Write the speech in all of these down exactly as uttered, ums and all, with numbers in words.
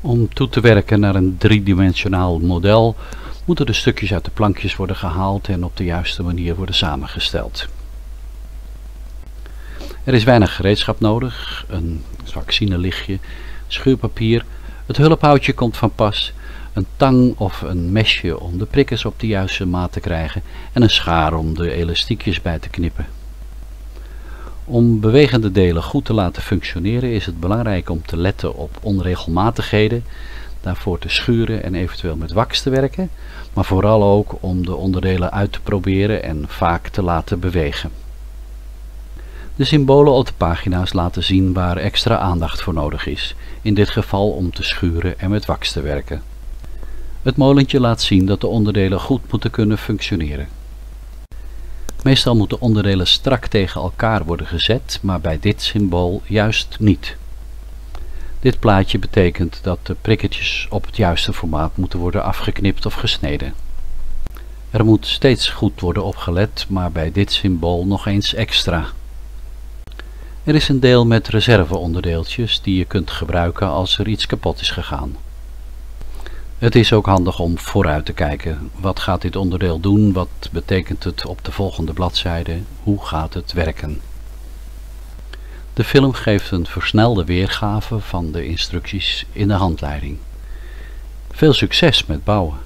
Om toe te werken naar een driedimensionaal model moeten de stukjes uit de plankjes worden gehaald en op de juiste manier worden samengesteld. Er is weinig gereedschap nodig, een vaccinelichtje, schuurpapier, het hulphoutje komt van pas, een tang of een mesje om de prikkers op de juiste maat te krijgen en een schaar om de elastiekjes bij te knippen. Om bewegende delen goed te laten functioneren is het belangrijk om te letten op onregelmatigheden, daarvoor te schuren en eventueel met wax te werken, maar vooral ook om de onderdelen uit te proberen en vaak te laten bewegen. De symbolen op de pagina's laten zien waar extra aandacht voor nodig is, in dit geval om te schuren en met wax te werken. Het molentje laat zien dat de onderdelen goed moeten kunnen functioneren. Meestal moeten onderdelen strak tegen elkaar worden gezet, maar bij dit symbool juist niet. Dit plaatje betekent dat de prikketjes op het juiste formaat moeten worden afgeknipt of gesneden. Er moet steeds goed worden opgelet, maar bij dit symbool nog eens extra. Er is een deel met reserveonderdeeltjes die je kunt gebruiken als er iets kapot is gegaan. Het is ook handig om vooruit te kijken. Wat gaat dit onderdeel doen? Wat betekent het op de volgende bladzijde? Hoe gaat het werken? De film geeft een versnelde weergave van de instructies in de handleiding. Veel succes met bouwen!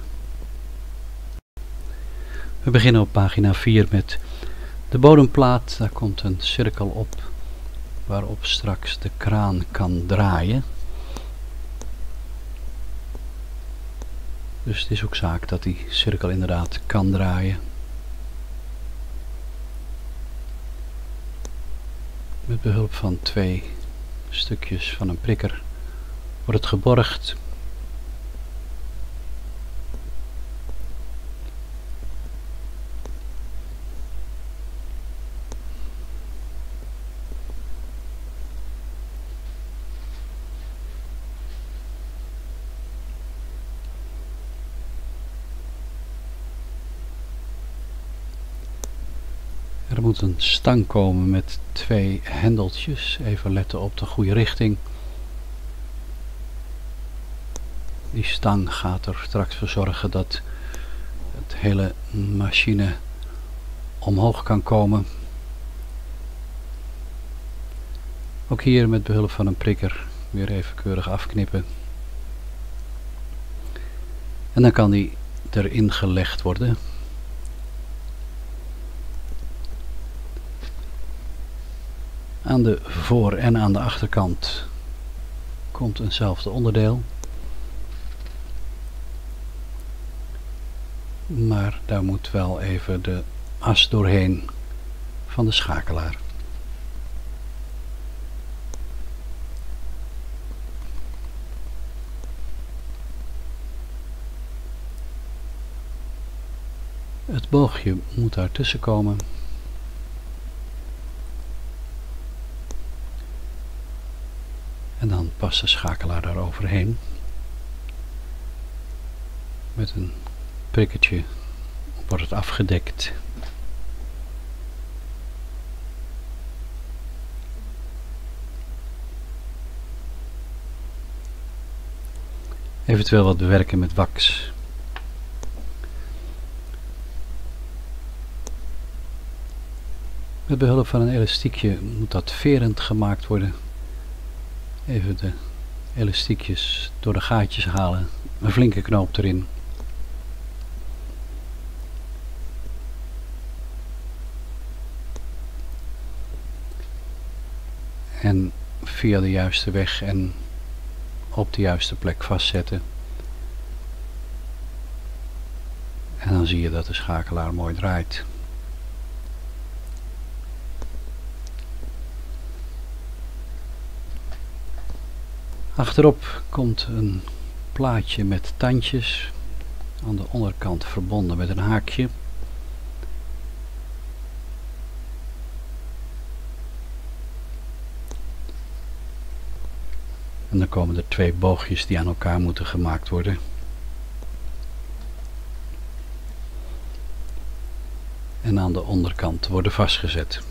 We beginnen op pagina vier met de bodemplaat. Daar komt een cirkel op waarop straks de kraan kan draaien. Dus het is ook zaak dat die cirkel inderdaad kan draaien. Met behulp van twee stukjes van een prikker wordt het geborgd. Er moet een stang komen met twee hendeltjes. Even letten op de goede richting. Die stang gaat er straks voor zorgen dat het hele machine omhoog kan komen. Ook hier met behulp van een prikker weer even keurig afknippen. En dan kan die erin gelegd worden. Aan de voor- en aan de achterkant komt eenzelfde onderdeel. Maar daar moet wel even de as doorheen van de schakelaar. Het boogje moet daartussen komen. En dan past de schakelaar daar overheen. Met een prikketje wordt het afgedekt. Eventueel wat bewerken met wax. Met behulp van een elastiekje moet dat verend gemaakt worden. Even de elastiekjes door de gaatjes halen, een flinke knoop erin. En via de juiste weg en op de juiste plek vastzetten. En dan zie je dat de schakelaar mooi draait. Achterop komt een plaatje met tandjes, aan de onderkant verbonden met een haakje. En dan komen er twee boogjes die aan elkaar moeten gemaakt worden. En aan de onderkant worden vastgezet.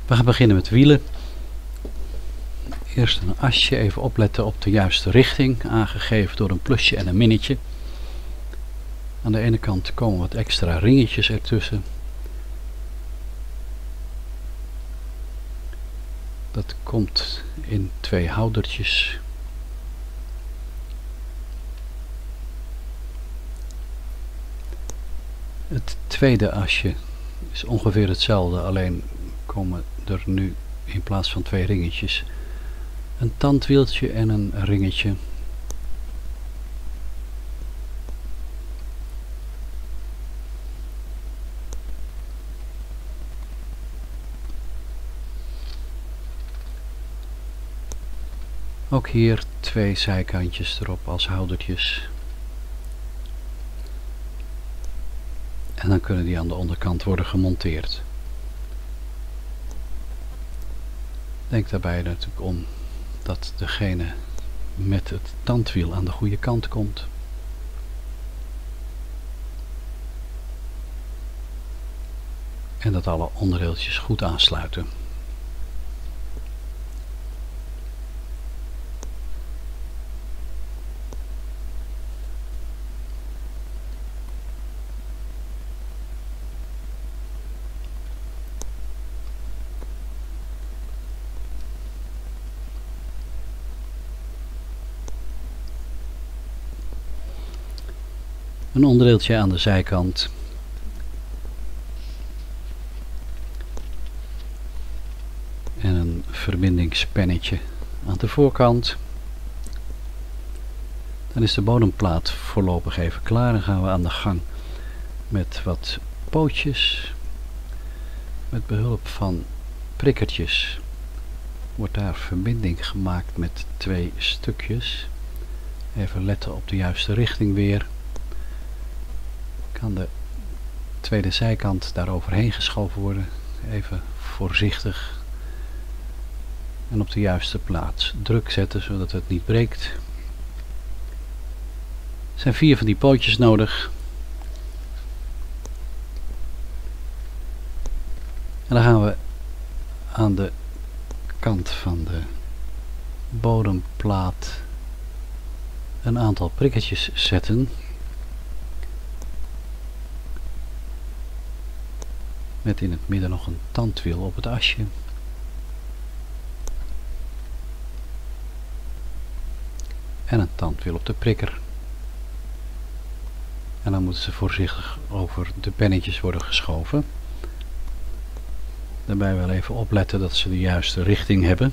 We gaan beginnen met wielen. Eerst een asje, even opletten op de juiste richting, aangegeven door een plusje en een minnetje. Aan de ene kant komen wat extra ringetjes ertussen. Dat komt in twee houdertjes. Het tweede asje is ongeveer hetzelfde, alleen komen er nu in plaats van twee ringetjes een tandwieltje en een ringetje. Ook hier twee zijkantjes erop als houdertjes. En dan kunnen die aan de onderkant worden gemonteerd. Denk daarbij natuurlijk om dat degene met het tandwiel aan de goede kant komt. En dat alle onderdeeltjes goed aansluiten. Een onderdeeltje aan de zijkant. En een verbindingspennetje aan de voorkant. Dan is de bodemplaat voorlopig even klaar en gaan we aan de gang met wat pootjes. Met behulp van prikkertjes wordt daar verbinding gemaakt met twee stukjes. Even letten op de juiste richting weer. Kan de tweede zijkant daar overheen geschoven worden. Even voorzichtig. En op de juiste plaats druk zetten zodat het niet breekt. Er zijn vier van die pootjes nodig. En dan gaan we aan de kant van de bodemplaat een aantal prikkertjes zetten. Met in het midden nog een tandwiel op het asje. En een tandwiel op de prikker. En dan moeten ze voorzichtig over de pennetjes worden geschoven. Daarbij wel even opletten dat ze de juiste richting hebben.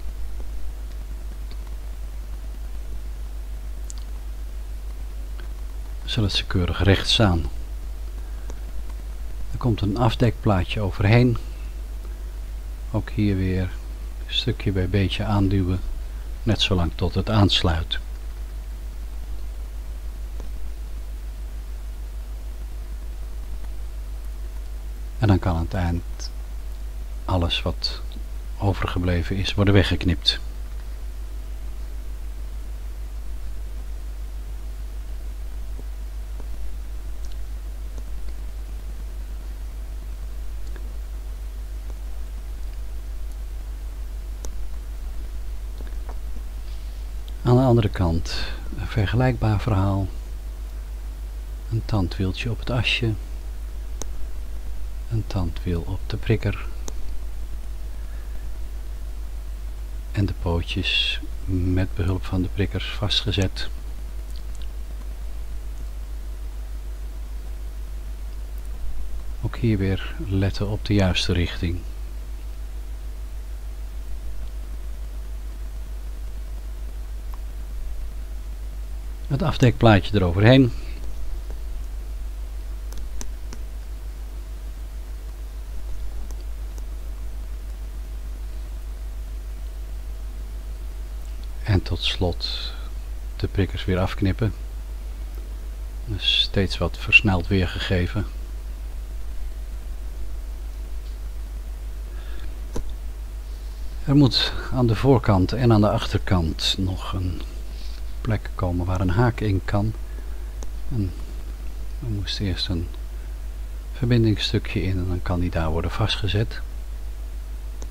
Zodat ze keurig recht staan. Er komt een afdekplaatje overheen. Ook hier weer stukje bij beetje aanduwen. Net zolang tot het aansluit. En dan kan aan het eind alles wat overgebleven is worden weggeknipt. Aan de andere kant een vergelijkbaar verhaal. Een tandwieltje op het asje. Een tandwiel op de prikker. En de pootjes met behulp van de prikkers vastgezet. Ook hier weer letten op de juiste richting. Het afdekplaatje eroverheen. En tot slot de prikkers weer afknippen. Dus steeds wat versneld weergegeven. Er moet aan de voorkant en aan de achterkant nog een plek komen waar een haak in kan. En er moest eerst een verbindingsstukje in en dan kan die daar worden vastgezet.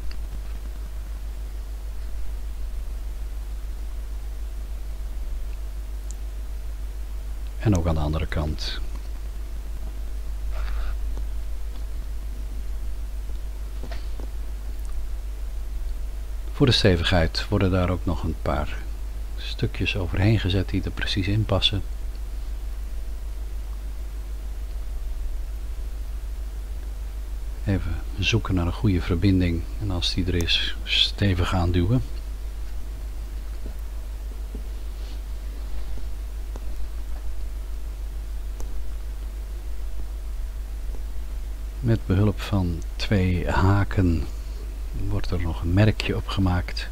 En ook aan de andere kant. Voor de stevigheid worden daar ook nog een paar stukjes overheen gezet die er precies in passen. Even zoeken naar een goede verbinding en als die er is, stevig aanduwen. Met behulp van twee haken wordt er nog een merkje op gemaakt.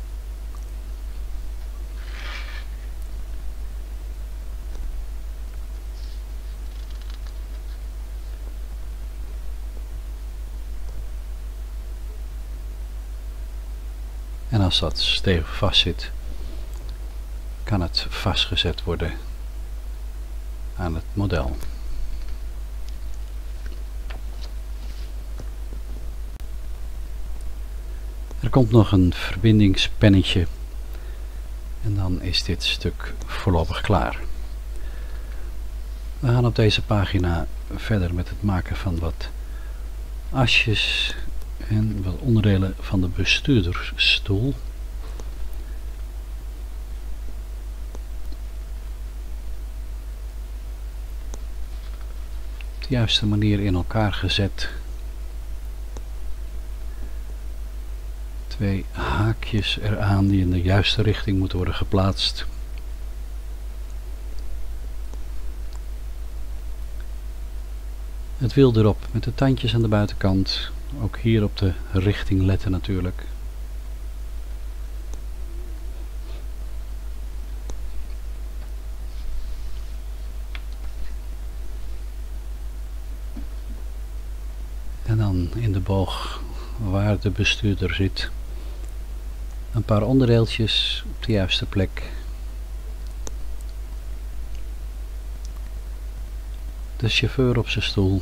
En als dat stevig vast zit, kan het vastgezet worden aan het model. Er komt nog een verbindingspennetje en dan is dit stuk voorlopig klaar. We gaan op deze pagina verder met het maken van wat asjes en wat onderdelen van de bestuurdersstoel. Op de juiste manier in elkaar gezet. Twee haakjes eraan die in de juiste richting moeten worden geplaatst. Het wiel erop met de tandjes aan de buitenkant. Ook hier op de richting letten natuurlijk. En dan in de boog waar de bestuurder zit. Een paar onderdeeltjes op de juiste plek. De chauffeur op zijn stoel.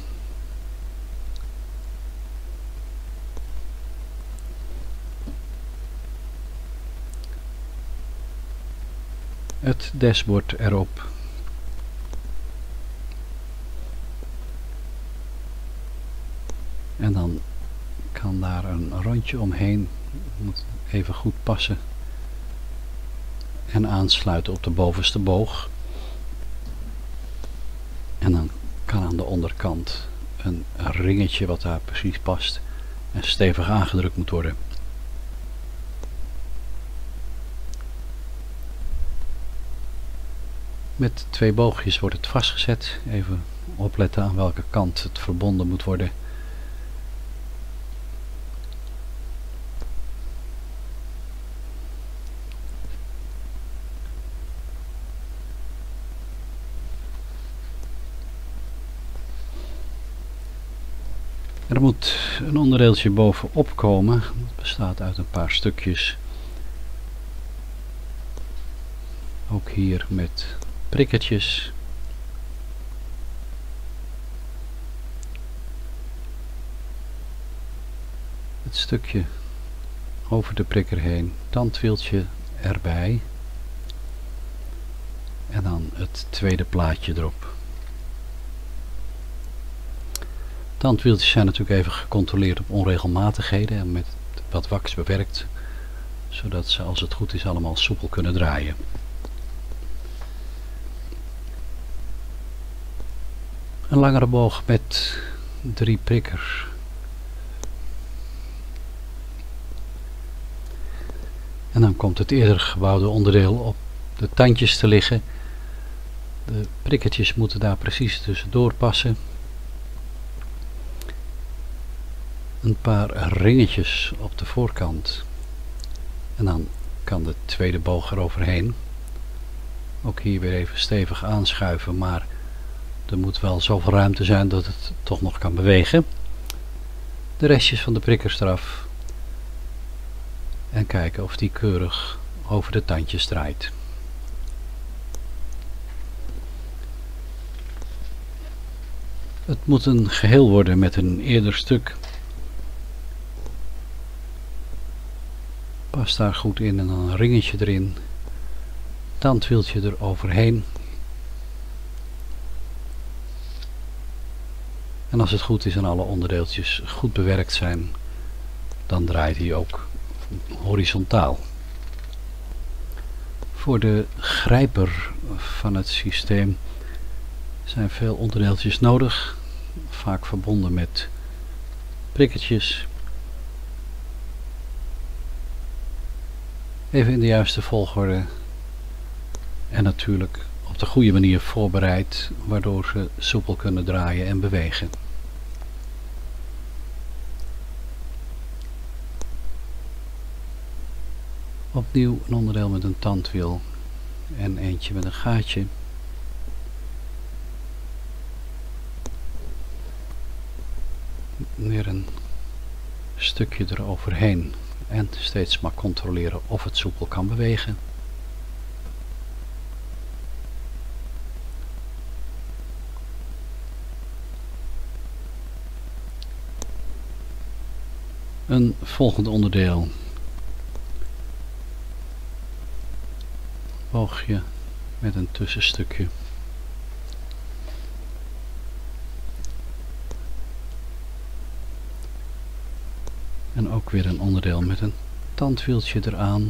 Het dashboard erop. En dan kan daar een rondje omheen. Moet even goed passen. En aansluiten op de bovenste boog. En dan kan aan de onderkant een ringetje wat daar precies past en stevig aangedrukt moet worden. Met twee boogjes wordt het vastgezet. Even opletten aan welke kant het verbonden moet worden. Er moet een onderdeeltje bovenop komen. Het bestaat uit een paar stukjes. Ook hier met prikkertjes. Het stukje over de prikker heen. Tandwieltje erbij. En dan het tweede plaatje erop. Tandwieltjes zijn natuurlijk even gecontroleerd op onregelmatigheden en met wat wax bewerkt, zodat ze als het goed is allemaal soepel kunnen draaien. Een langere boog met drie prikkers. En dan komt het eerder gebouwde onderdeel op de tandjes te liggen. De prikkertjes moeten daar precies tussendoor passen. Een paar ringetjes op de voorkant. En dan kan de tweede boog eroverheen. Ook hier weer even stevig aanschuiven, maar er moet wel zoveel ruimte zijn dat het toch nog kan bewegen. De restjes van de prikkers eraf. En kijken of die keurig over de tandjes draait. Het moet een geheel worden met een eerder stuk. Pas daar goed in en dan een ringetje erin. Tandwieltje er overheen. En als het goed is en alle onderdeeltjes goed bewerkt zijn, dan draait hij ook horizontaal. Voor de grijper van het systeem zijn veel onderdeeltjes nodig, vaak verbonden met prikketjes. Even in de juiste volgorde en natuurlijk op de goede manier voorbereid, waardoor ze soepel kunnen draaien en bewegen. Opnieuw een onderdeel met een tandwiel en eentje met een gaatje. Weer een stukje eroverheen en steeds maar controleren of het soepel kan bewegen. Een volgend onderdeel. Boogje met een tussenstukje. En ook weer een onderdeel met een tandwieltje eraan.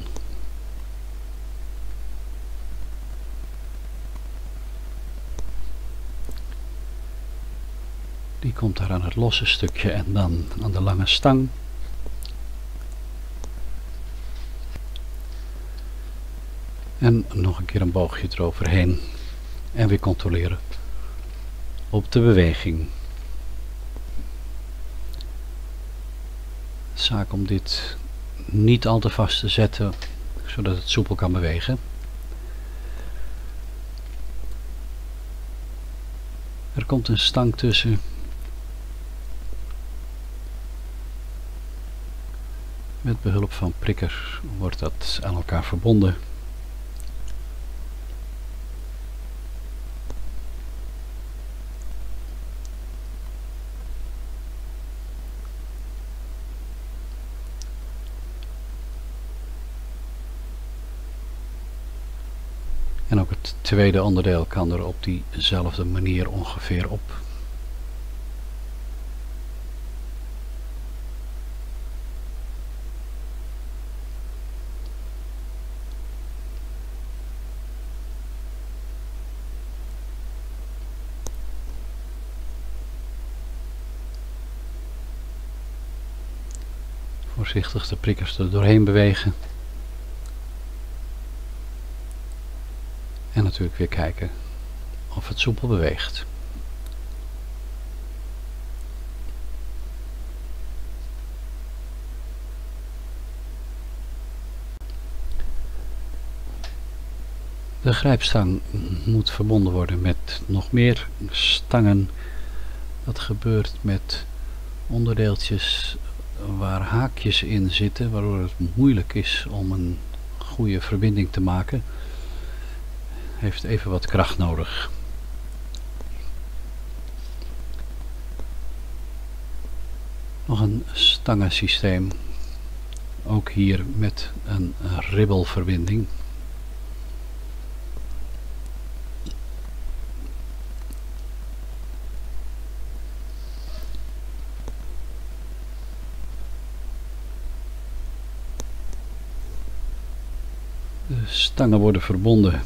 Die komt daar aan het losse stukje en dan aan de lange stang. En nog een keer een boogje eroverheen. En weer controleren op de beweging. Zaak om dit niet al te vast te zetten, zodat het soepel kan bewegen. Er komt een stang tussen. Met behulp van prikker wordt dat aan elkaar verbonden. En ook het tweede onderdeel kan er op diezelfde manier ongeveer op. Voorzichtig de prikkers er doorheen bewegen. En natuurlijk weer kijken of het soepel beweegt. De grijpstang moet verbonden worden met nog meer stangen. Dat gebeurt met onderdeeltjes waar haakjes in zitten, waardoor het moeilijk is om een goede verbinding te maken. Heeft even wat kracht nodig. Nog een stangensysteem. Ook hier met een ribbelverbinding. De stangen worden verbonden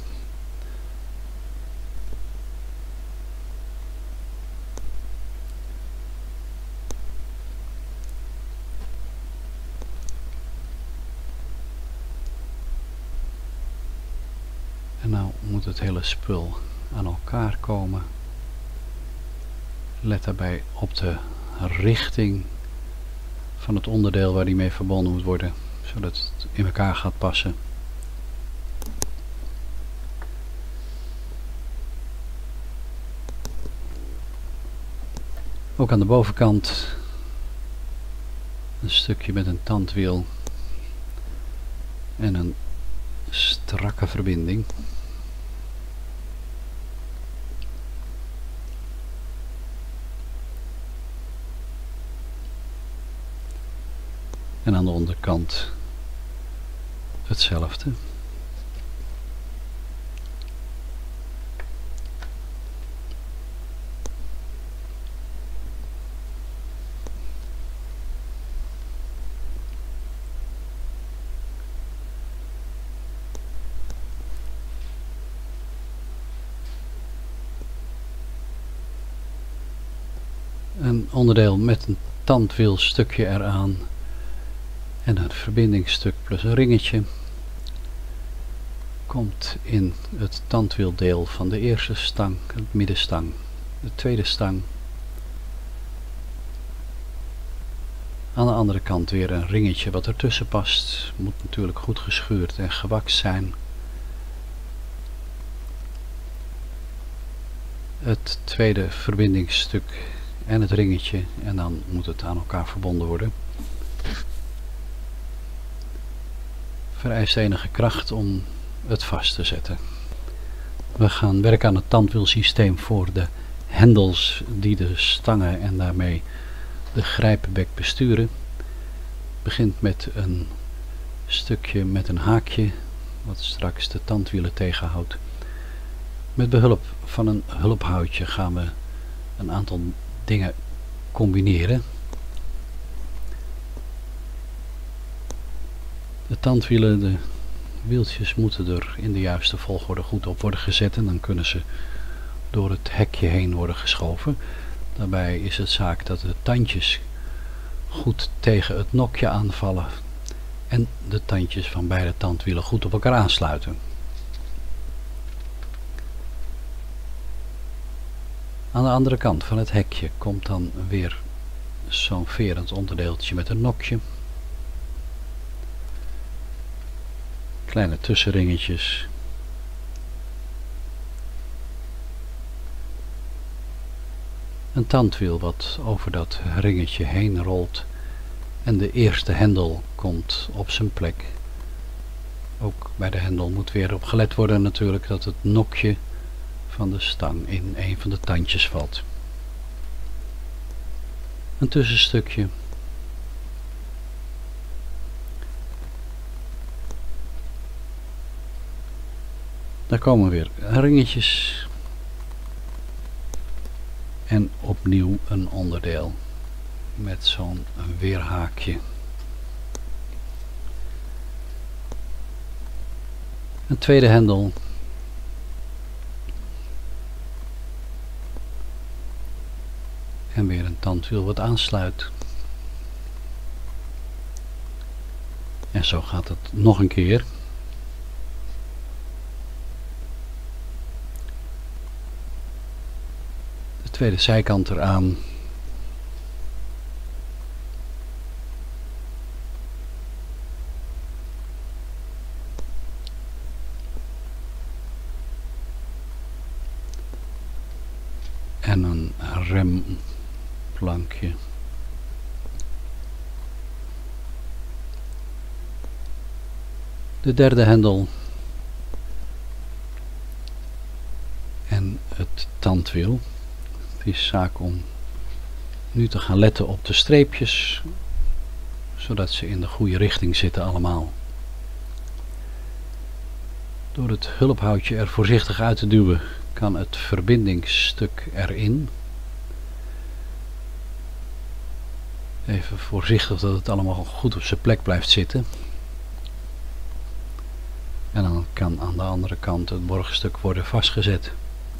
en nou moet het hele spul aan elkaar komen. Let daarbij op de richting van het onderdeel waar die mee verbonden moet worden, zodat het in elkaar gaat passen. Ook aan de bovenkant een stukje met een tandwiel en een strakke verbinding. En aan de onderkant hetzelfde. een onderdeel met een tandwielstukje eraan en een verbindingsstuk plus een ringetje komt in het tandwieldeel van de eerste stang, het middenstang, de tweede stang. Aan de andere kant weer een ringetje wat ertussen past. Moet natuurlijk goed geschuurd en gewakst zijn. Het tweede verbindingsstuk en het ringetje en dan moet het aan elkaar verbonden worden. Vereist enige kracht om het vast te zetten. We gaan werken aan het tandwielsysteem voor de hendels die de stangen en daarmee de grijpbek besturen. Het begint met een stukje met een haakje wat straks de tandwielen tegenhoudt. Met behulp van een hulphoutje gaan we een aantal dingen combineren. De tandwielen, de wieltjes moeten er in de juiste volgorde goed op worden gezet en dan kunnen ze door het hekje heen worden geschoven. Daarbij is het zaak dat de tandjes goed tegen het nokje aanvallen en de tandjes van beide tandwielen goed op elkaar aansluiten. Aan de andere kant van het hekje komt dan weer zo'n verend onderdeeltje met een nokje. Kleine tussenringetjes. Een tandwiel wat over dat ringetje heen rolt en de eerste hendel komt op zijn plek. Ook bij de hendel moet weer op gelet worden natuurlijk dat het nokje van de stang in een van de tandjes valt. Een tussenstukje. Daar komen weer ringetjes en opnieuw een onderdeel met zo'n weerhaakje. Een tweede hendel. En weer een tandwiel wat aansluit. En zo gaat het nog een keer. De tweede zijkant eraan. En een remplankje. De derde hendel. En het tandwiel. Het is zaak om nu te gaan letten op de streepjes, zodat ze in de goede richting zitten allemaal. Door het hulphoutje er voorzichtig uit te duwen kan het verbindingsstuk erin. Even voorzichtig dat het allemaal goed op zijn plek blijft zitten. En dan kan aan de andere kant het borgstuk worden vastgezet.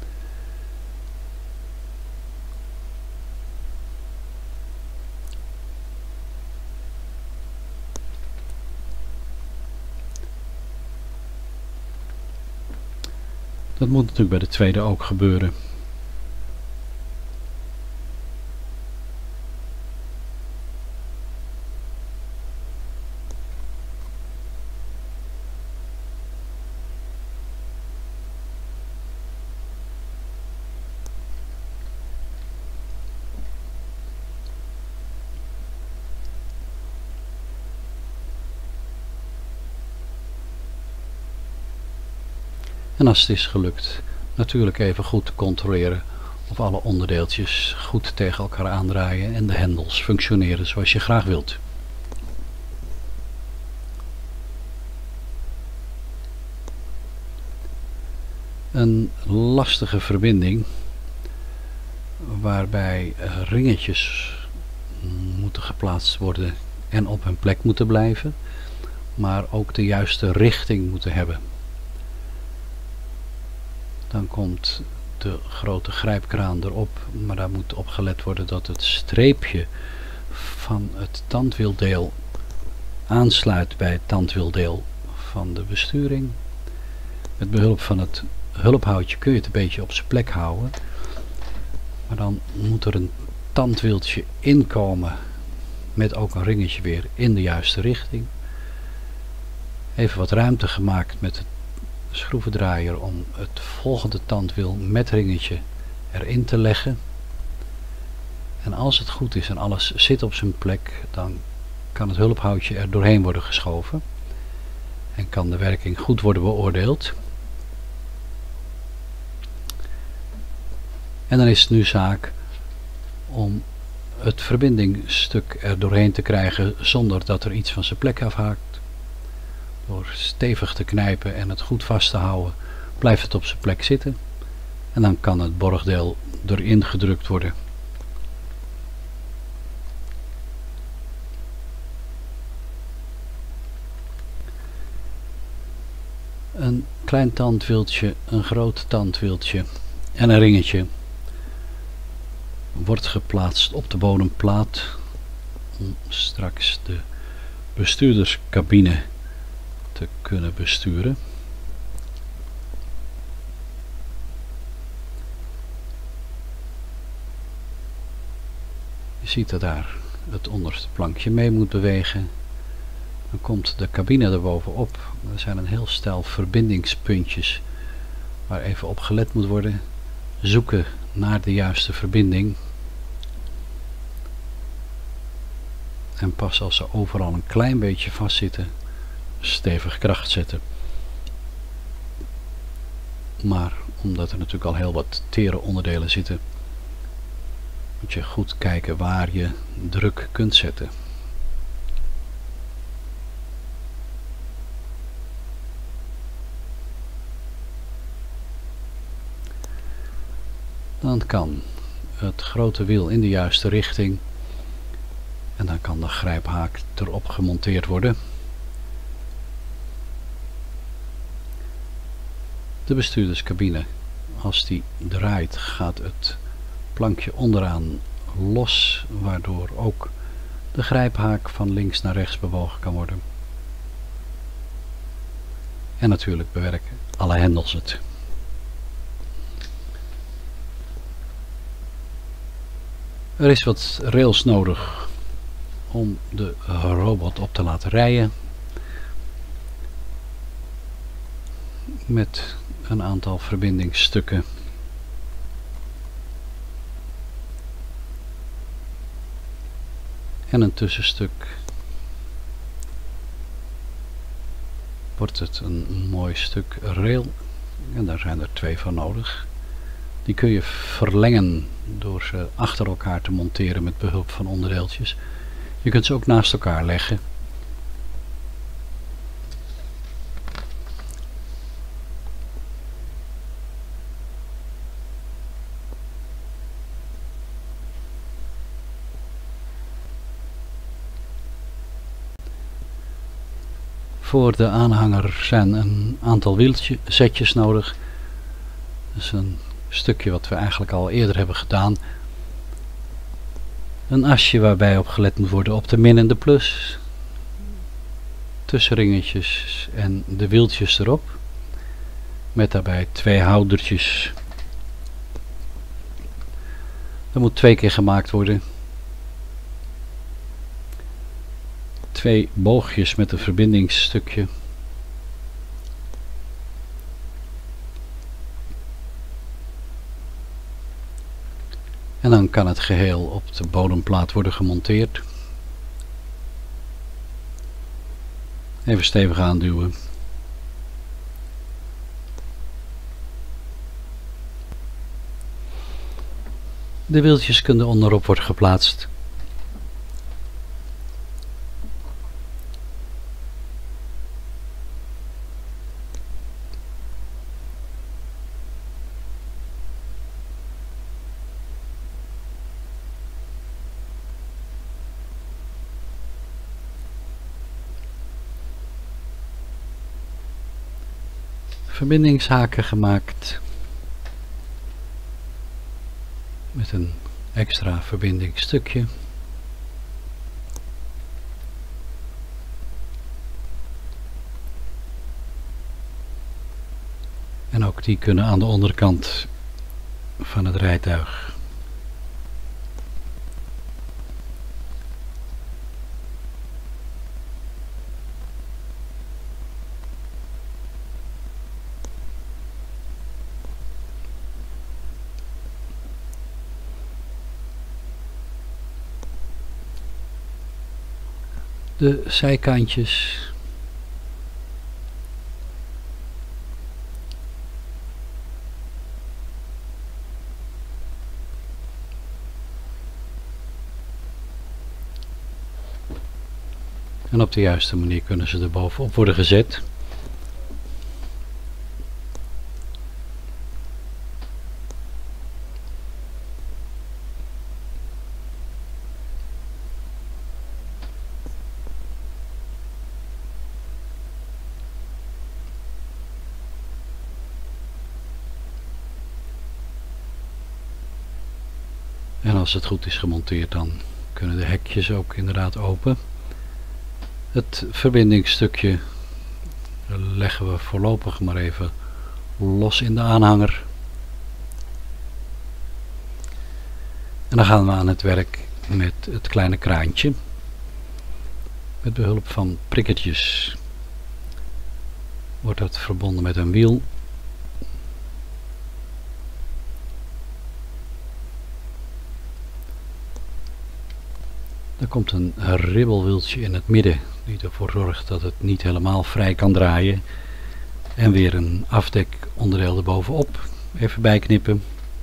Dat moet natuurlijk bij de tweede ook gebeuren. En als het is gelukt, natuurlijk even goed te controleren of alle onderdeeltjes goed tegen elkaar aandraaien en de hendels functioneren zoals je graag wilt. Een lastige verbinding waarbij ringetjes moeten geplaatst worden en op hun plek moeten blijven, maar ook de juiste richting moeten hebben. Dan komt de grote grijpkraan erop, maar daar moet op gelet worden dat het streepje van het tandwieldeel aansluit bij het tandwieldeel van de besturing. Met behulp van het hulphoutje kun je het een beetje op zijn plek houden, maar dan moet er een tandwieltje inkomen met ook een ringetje weer in de juiste richting. Even wat ruimte gemaakt met het schroevendraaier om het volgende tandwiel met ringetje erin te leggen. En als het goed is en alles zit op zijn plek, dan kan het hulphoutje er doorheen worden geschoven en kan de werking goed worden beoordeeld. En dan is het nu zaak om het verbindingstuk er doorheen te krijgen zonder dat er iets van zijn plek afhaakt. Door stevig te knijpen en het goed vast te houden, blijft het op zijn plek zitten. En dan kan het borgdeel erin gedrukt worden. Een klein tandwieltje, een groot tandwieltje en een ringetje wordt geplaatst op de bodemplaat om straks de bestuurderscabine te kunnen besturen. Je ziet dat daar het onderste plankje mee moet bewegen. Dan komt de cabine er bovenop. Er zijn een heel stel verbindingspuntjes waar even op gelet moet worden. Zoeken naar de juiste verbinding. En pas als ze overal een klein beetje vastzitten, stevig kracht zetten. Maar omdat er natuurlijk al heel wat tere onderdelen zitten, moet je goed kijken waar je druk kunt zetten. Dan kan het grote wiel in de juiste richting en dan kan de grijphaak erop gemonteerd worden. De bestuurderscabine, als die draait, gaat het plankje onderaan los, waardoor ook de grijphaak van links naar rechts bewogen kan worden. En natuurlijk bewerken alle hendels het. Er is wat rails nodig om de robot op te laten rijden. Met een aantal verbindingsstukken. En een tussenstuk. Wordt het een mooi stuk rail. En daar zijn er twee van nodig. Die kun je verlengen door ze achter elkaar te monteren met behulp van onderdeeltjes. Je kunt ze ook naast elkaar leggen. Voor de aanhanger zijn een aantal wielzetjes nodig. Dat is een stukje wat we eigenlijk al eerder hebben gedaan. Een asje waarbij op gelet moet worden op de min en de plus. Tussenringetjes en de wieltjes erop. Met daarbij twee houdertjes. Dat moet twee keer gemaakt worden. Twee boogjes met een verbindingsstukje. En dan kan het geheel op de bodemplaat worden gemonteerd. Even stevig aanduwen. De wieltjes kunnen onderop worden geplaatst. Verbindingshaken gemaakt. met een extra verbindingsstukje. En ook die kunnen aan de onderkant van het rijtuig. De zijkantjes. En op de juiste manier kunnen ze er bovenop worden gezet. En als het goed is gemonteerd, dan kunnen de hekjes ook inderdaad open. Het verbindingsstukje leggen we voorlopig maar even los in de aanhanger. En dan gaan we aan het werk met het kleine kraantje. Met behulp van prikkertjes wordt dat verbonden met een wiel. Er komt een ribbelwieltje in het midden die ervoor zorgt dat het niet helemaal vrij kan draaien. En weer een afdekonderdeel erbovenop. Even bijknippen.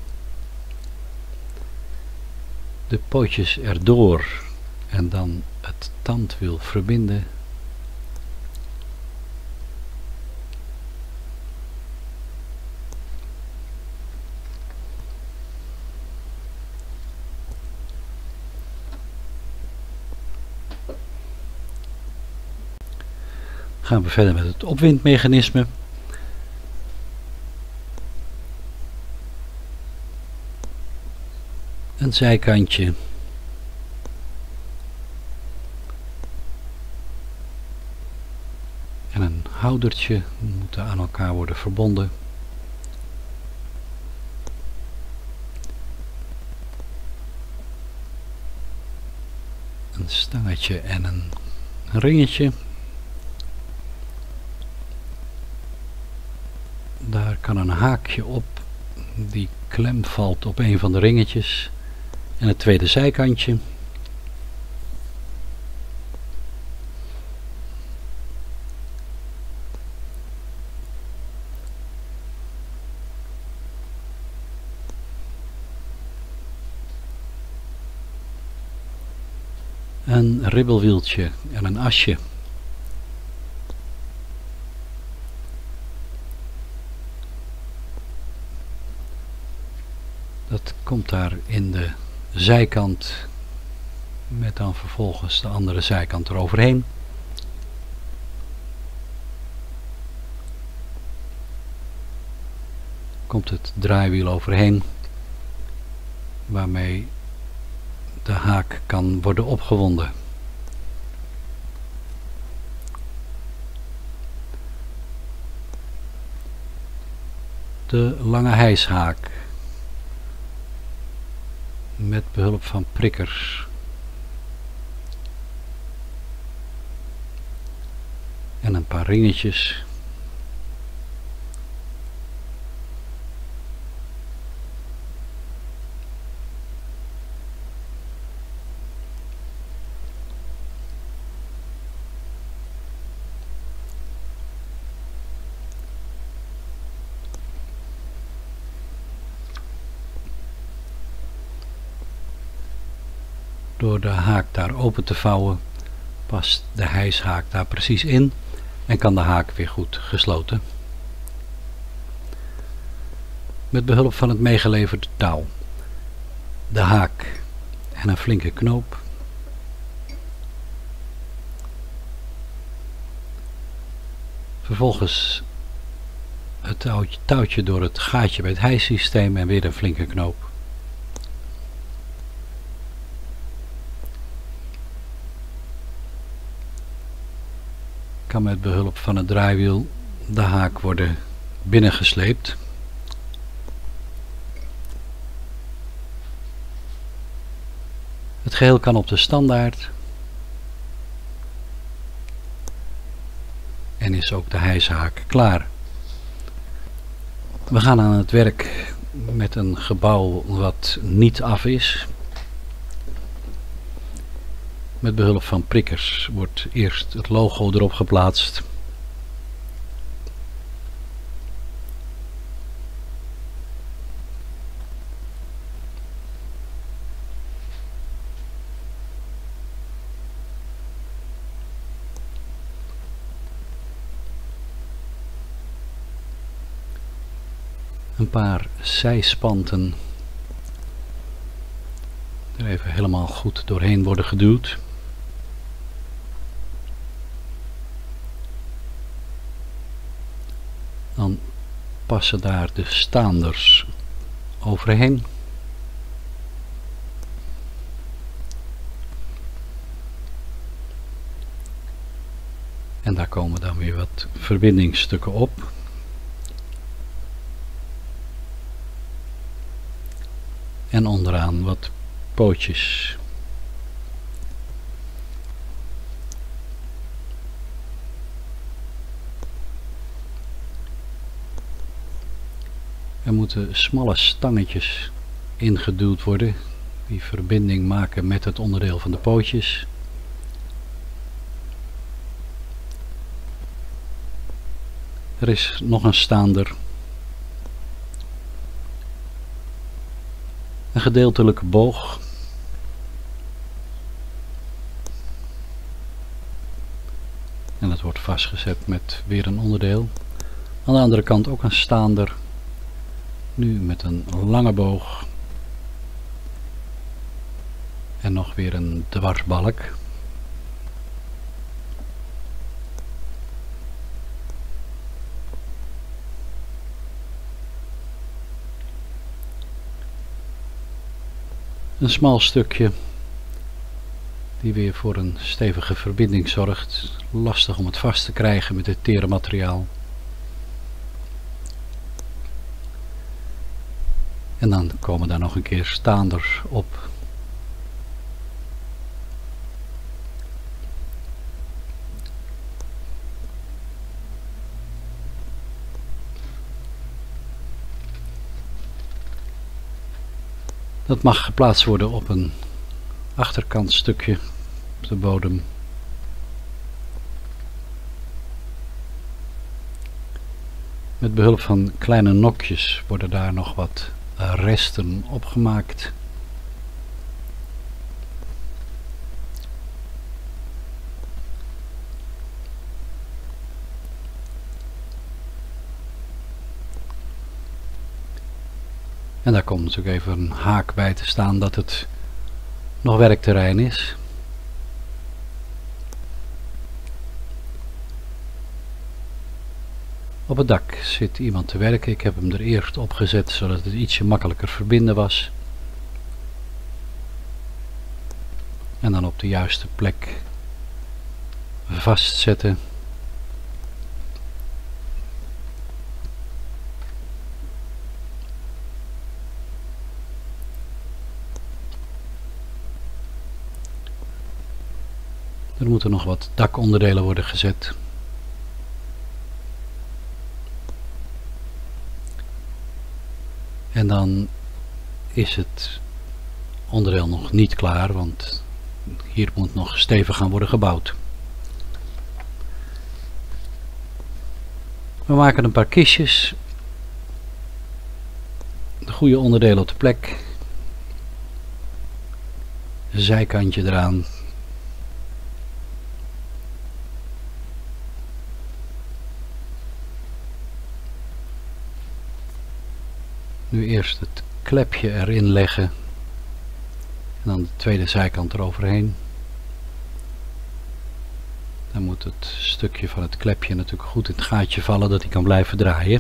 De pootjes erdoor en dan het tandwiel verbinden. Gaan we verder met het opwindmechanisme. Een zijkantje. En een houdertje moeten aan elkaar worden verbonden. Een stangetje en een ringetje. Daar kan een haakje op die klem valt op een van de ringetjes en het tweede zijkantje. Een ribbelwieltje en een asje. Dat komt daar in de zijkant met dan vervolgens de andere zijkant eroverheen. Komt het draaiwiel overheen waarmee de haak kan worden opgewonden. De lange hijshaak met behulp van prikkers en een paar ringetjes. Door de haak daar open te vouwen past de hijshaak daar precies in en kan de haak weer goed gesloten. Met behulp van het meegeleverde touw, de haak en een flinke knoop vervolgens het touwtje, touwtje door het gaatje bij het hijssysteem en weer een flinke knoop. kan met behulp van het draaiwiel de haak worden binnengesleept. Het geheel kan op de standaard en is ook de hijshaak klaar. We gaan aan het werk met een gebouw wat niet af is. Met behulp van prikkers wordt eerst het logo erop geplaatst. Een paar zijspanten er even helemaal goed doorheen worden geduwd. Dan passen daar de staanders overheen. En daar komen dan weer wat verbindingsstukken op. En onderaan wat pootjes. Er moeten smalle stangetjes ingeduwd worden die verbinding maken met het onderdeel van de pootjes. Er is nog een staander. Een gedeeltelijke boog. En dat wordt vastgezet met weer een onderdeel. Aan de andere kant ook een staander. Nu met een lange boog. En nog weer een dwarsbalk. Een smal stukje die weer voor een stevige verbinding zorgt. Lastig om het vast te krijgen met dit tere materiaal. En dan komen daar nog een keer staanders op. Dat mag geplaatst worden op een achterkant stukje op de bodem. Met behulp van kleine nokjes worden daar nog wat resten opgemaakt. En daar komt natuurlijk even een haak bij te staan dat het nog werkterrein is. Op het dak zit iemand te werken. Ik heb hem er eerst op gezet zodat het ietsje makkelijker verbinden was. En dan op de juiste plek vastzetten. Er moeten nog wat dakonderdelen worden gezet. En dan is het onderdeel nog niet klaar, want hier moet nog stevig gaan worden gebouwd. We maken een paar kistjes. De goede onderdelen op de plek. Een zijkantje eraan. Nu eerst het klepje erin leggen en dan de tweede zijkant eroverheen. Dan moet het stukje van het klepje natuurlijk goed in het gaatje vallen dat hij kan blijven draaien.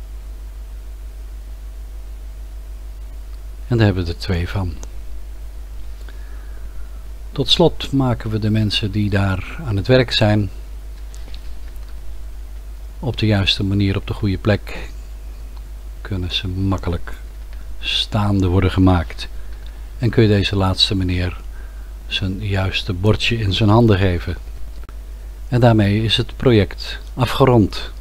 En daar hebben we er twee van. Tot slot maken we de mensen die daar aan het werk zijn op de juiste manier op de goede plek. Kunnen ze makkelijk staande worden gemaakt. En kun je deze laatste meneer zijn juiste bordje in zijn handen geven. En daarmee is het project afgerond.